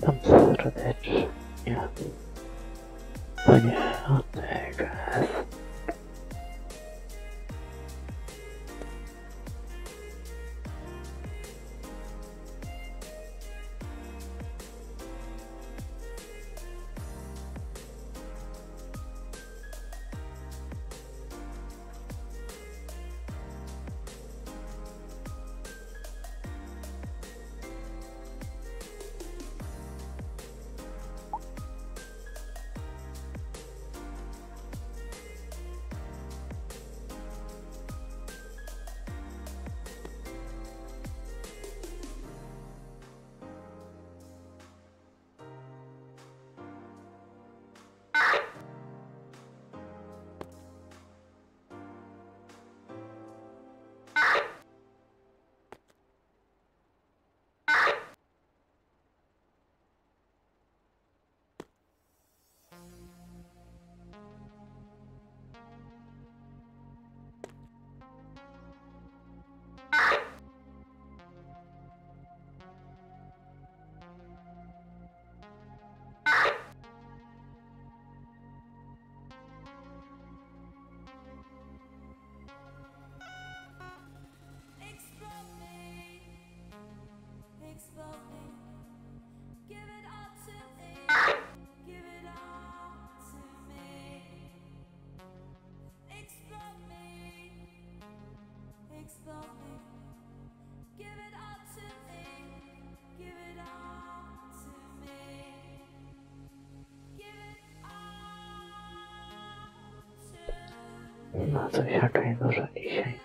Witam serdecznie. To nie odejdę. No coś raczej dużo dzisiaj.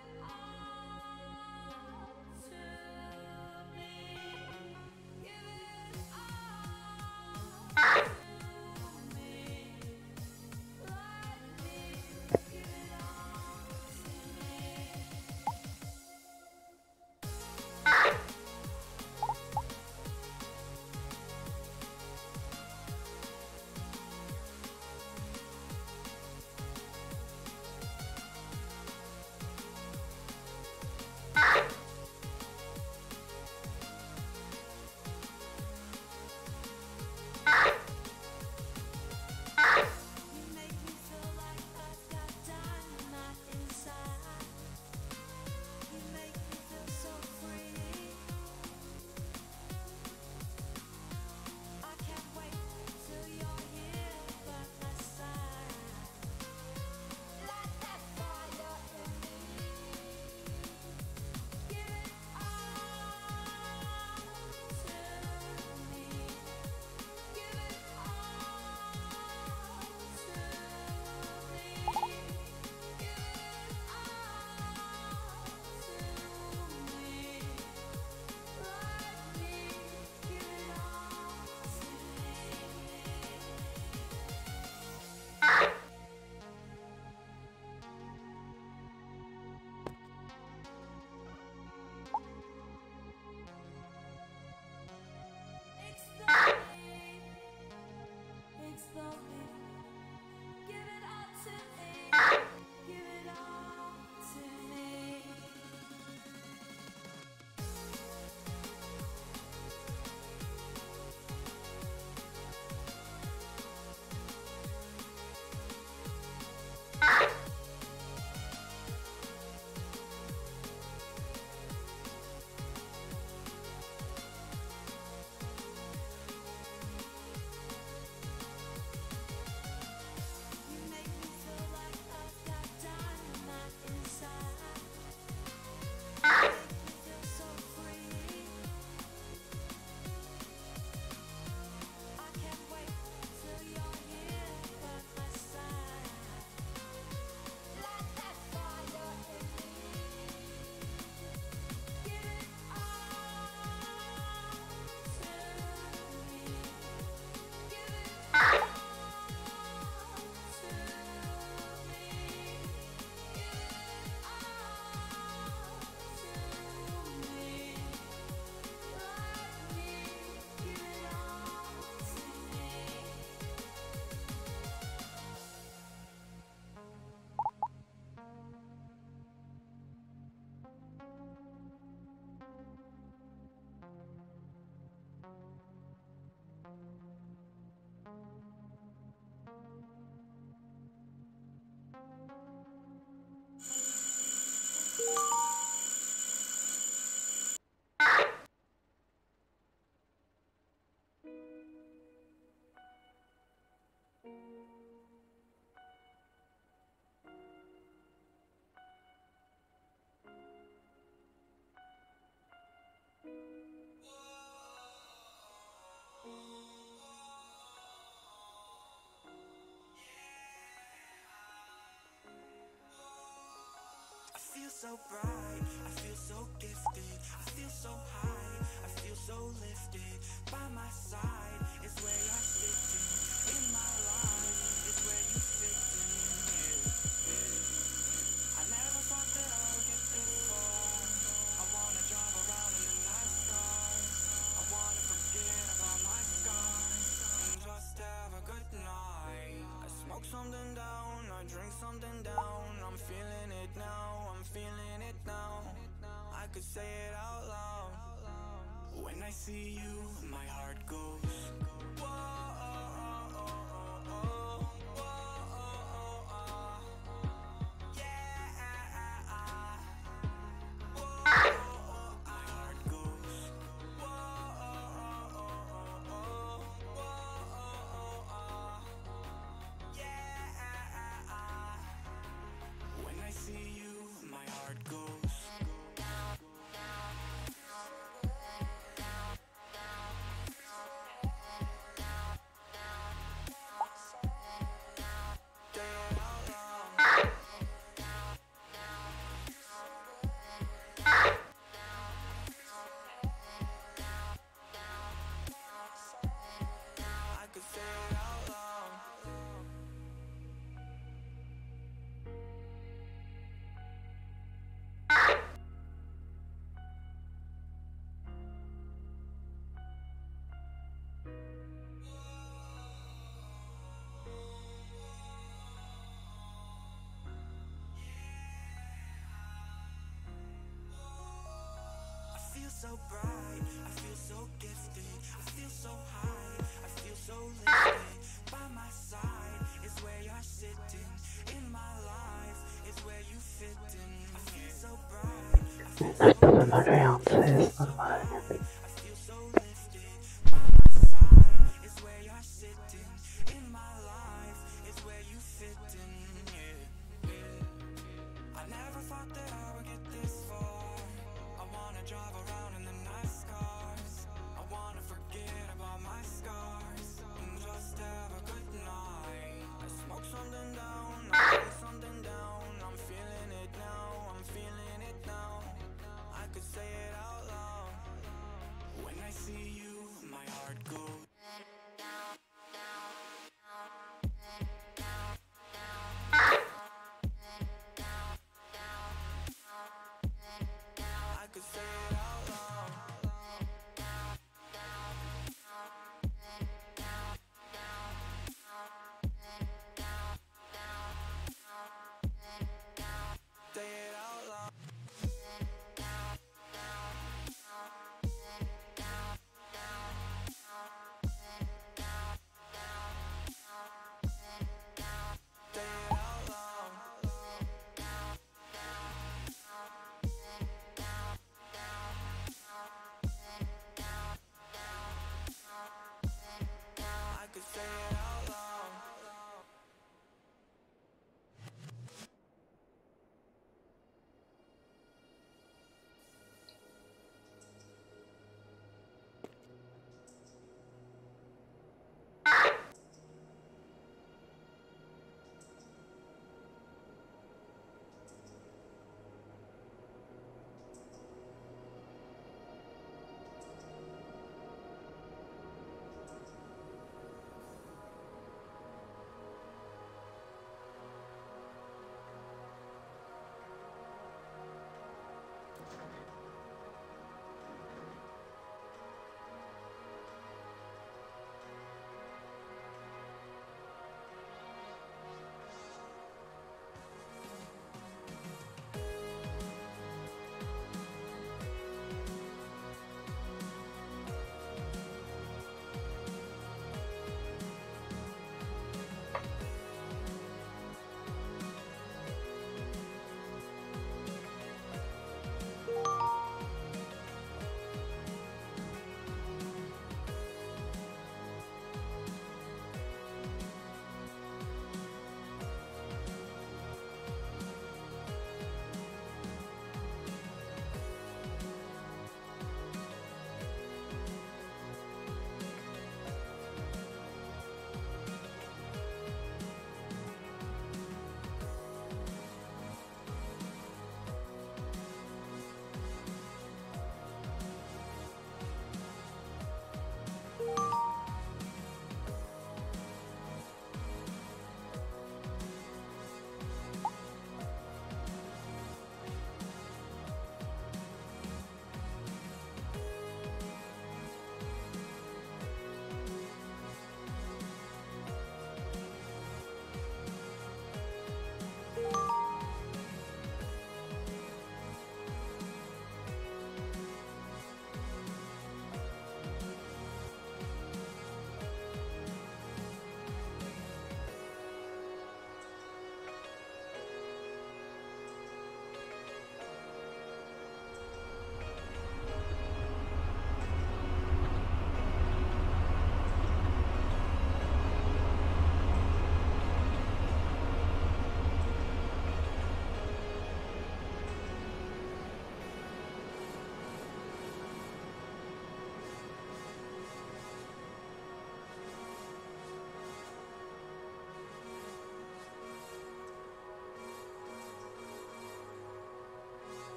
so bright, I feel so gifted, I feel so high, I feel so lifted. By my side is where you're sitting, in my life is where you fit in. I never thought that I would get this far. I wanna drive around in the nice cars, I wanna forget about my scars and just have a good night. I smoke something down, I drink something down. I'm feeling it now, I'm feeling it now. I could say it out loud. When I see you, my heart goes whoa, oh, oh, oh, whoa, yeah. Whoa, my heart goes whoa, yeah. When I see you, my heart goes down, down, down, I could say it out loud. I feel so bright, I feel so gifted, I feel so high, I feel so lifted. By my side is where you're sitting, in my life is where you fit in. I feel so bright, I feel so Это выморяется, есть нормально. I feel so lifted. By my side is where you're sitting, in my life is where you fit in. I never thought that I would get this far. I wanna drive around in the nice cars, I wanna forget about my scars and just have a good night. I smoke something down, I drink something down. I'm feeling it now, I'm feeling it now. I could say it out loud.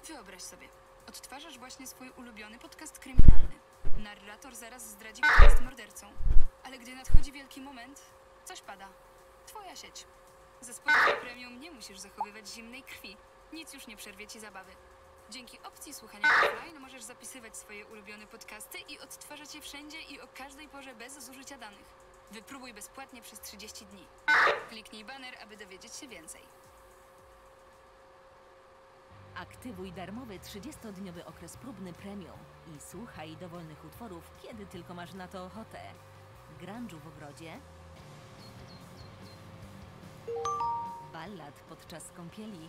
Wyobraź sobie, odtwarzasz właśnie swój ulubiony podcast kryminalny. Narrator zaraz zdradzi, kto jest mordercą. Ale gdy nadchodzi wielki moment, coś pada. Twoja sieć. Ze Spotify Premium nie musisz zachowywać zimnej krwi. Nic już nie przerwie ci zabawy. Dzięki opcji słuchania offline możesz zapisywać swoje ulubione podcasty i odtwarzać je wszędzie i o każdej porze bez zużycia danych. Wypróbuj bezpłatnie przez 30 dni. Kliknij baner, aby dowiedzieć się więcej. Aktywuj darmowy 30-dniowy okres próbny premium i słuchaj dowolnych utworów, kiedy tylko masz na to ochotę. Grunge'u w ogrodzie, ballad podczas kąpieli,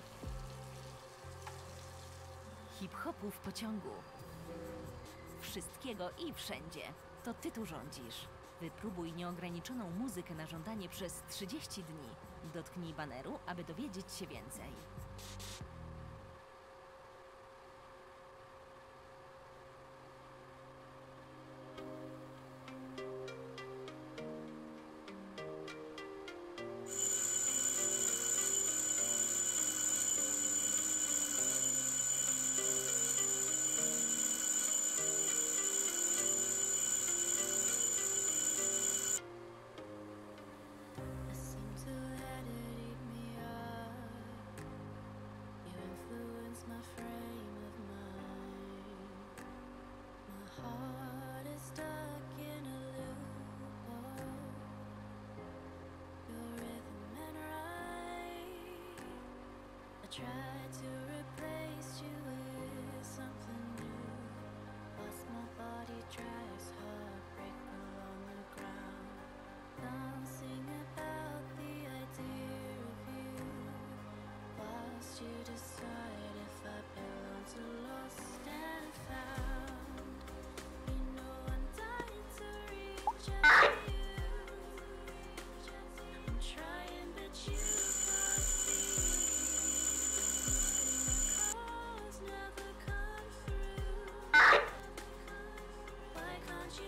hip-hopu w pociągu. Wszystkiego i wszędzie. To ty tu rządzisz. Wypróbuj nieograniczoną muzykę na żądanie przez 30 dni. Dotknij baneru, aby dowiedzieć się więcej. Tried to replace you with something new. Lost my body, drives heartbreak along the ground. Dancing about the idea of you. Whilst you decide if I belong to lost and found. You know I'm dying to reach out to you. I'm trying but you can't see. Never come through. Why can't you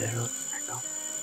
wyróżnego.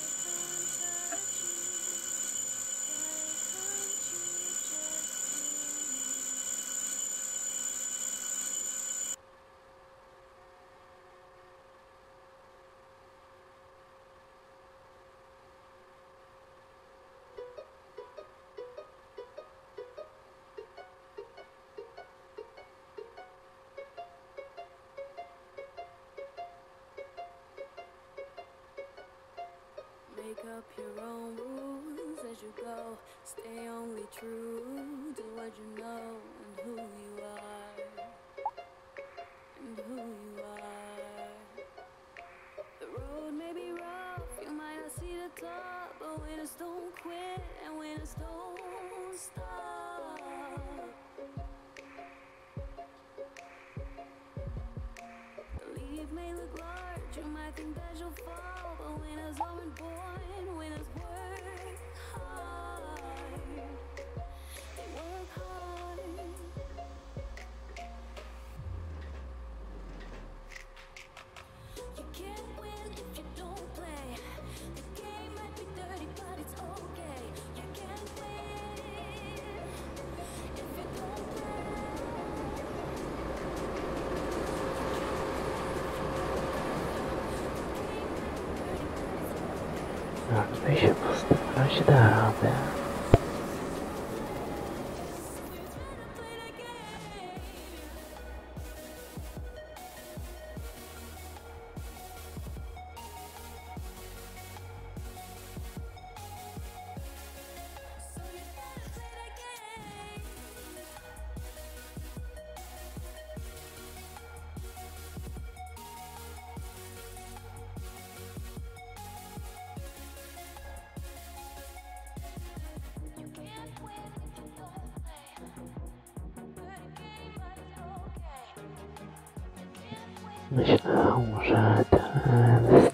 Make up your own rules as you go. Stay only true to what you know and who you are. And who you are. The road may be rough, you might not see the top, but winners don't quit and winners don't stop. The leaf may look large, you might think that you'll fall, but winners aren't born, winners work hard. They work hard. You can't win if you don't play. The game might be dirty, but it's okay. You can't win if you don't play. Każdy się postarać da radę. Myślał, że ten